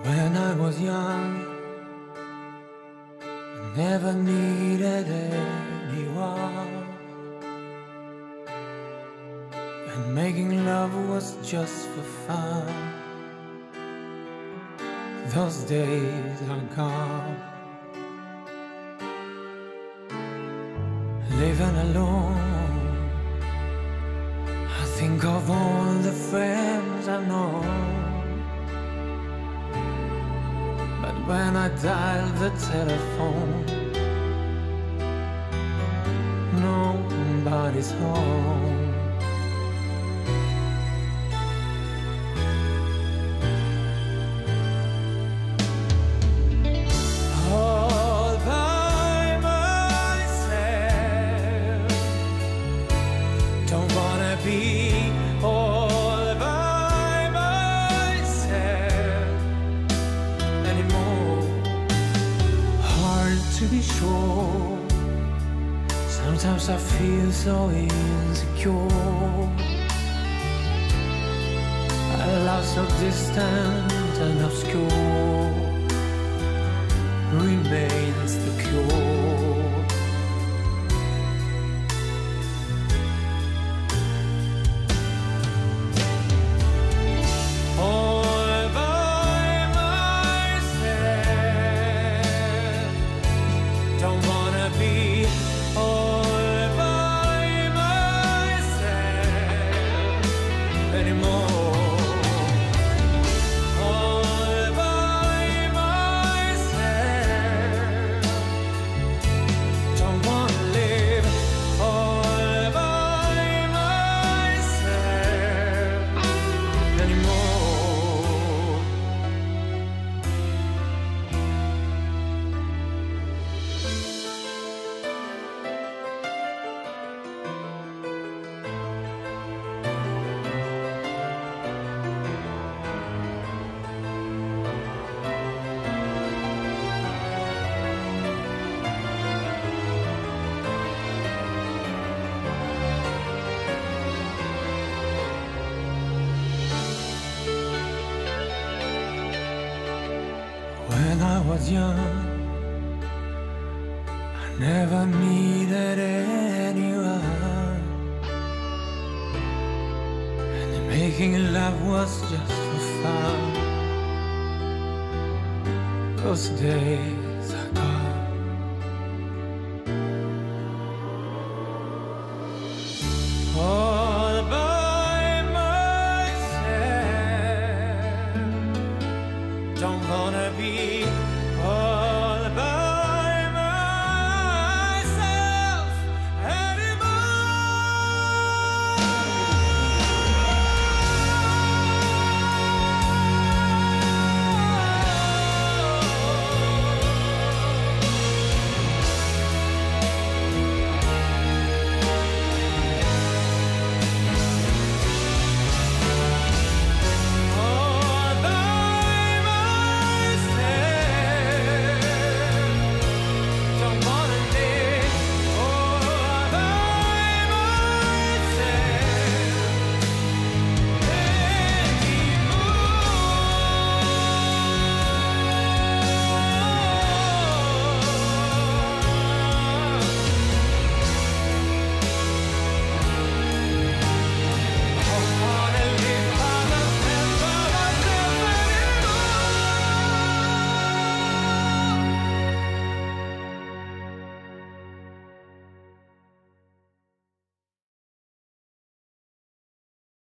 When I was young, I never needed anyone, and making love was just for fun. Those days are gone. Living alone, I think of all the friends I know. But when I dial the telephone, nobody's home. All by myself, don't wanna be all by myself anymore. Hard to be sure, sometimes I feel so insecure. A love so distant and obscure remains the cure. All by myself, don't wanna be all by myself anymore. All by myself, don't wanna live all by myself anymore. When I was young, I never needed anyone, and making love was just for fun. Those days